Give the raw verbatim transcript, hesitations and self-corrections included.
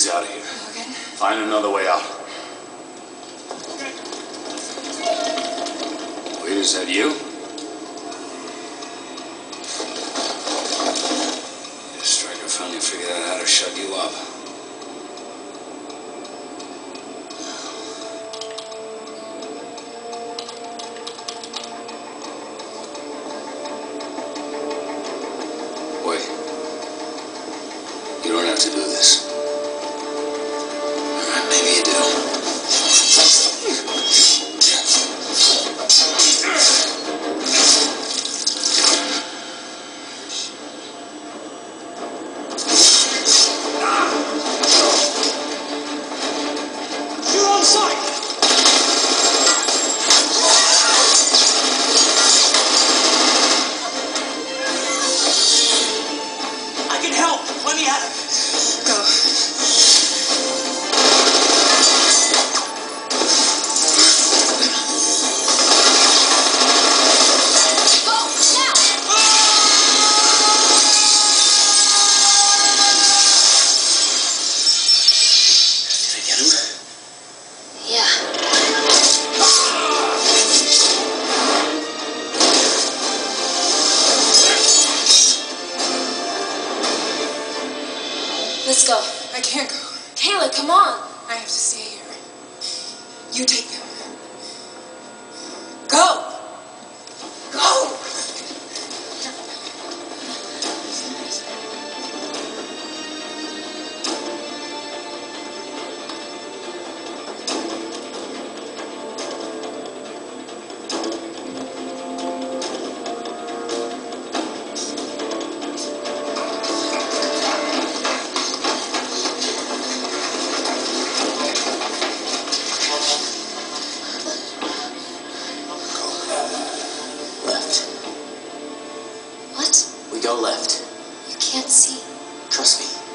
Please, out of here. Okay. Find another way out. Wait, is that you? Yeah, Stryker finally figured out how to shut you up. Wait. You don't have to do this. Maybe you do. You're on site! I can help! Let me at him! Go. Let's go. I can't go. Kayla, come on. I have to stay here. You take them. Go! Go! Left. What? We go left. You can't see. Trust me.